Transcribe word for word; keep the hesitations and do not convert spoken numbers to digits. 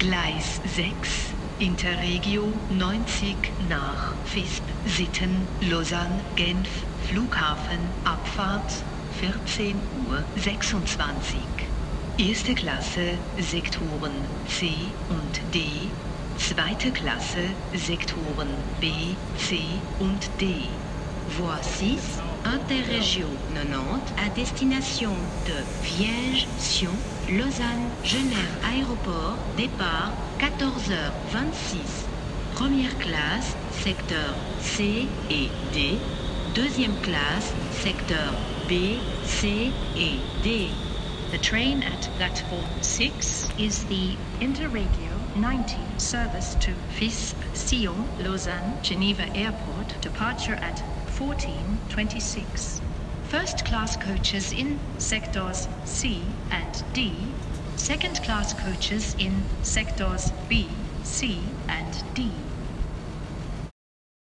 Gleis sechs, Interregio neunzig nach Visp, Sitten, Lausanne, Genf, Flughafen, Abfahrt vierzehn Uhr sechsundzwanzig. Erste Klasse, Sektoren C und D, zweite Klasse, Sektoren B, C und D. Voie six, Interrégion quatre-vingt-dix à destination de Viège, Sion, Lausanne, Genève Aéroport, départ quatorze heures vingt-six. Première classe, secteur C et D. Deuxième classe, secteur B, C et D. The train at platform six is the Interregio ninety service to Visp, Sion, Lausanne, Geneva Airport, departure at fourteen twenty-six. First class coaches in sectors C and D, second class coaches in sectors B, C and D.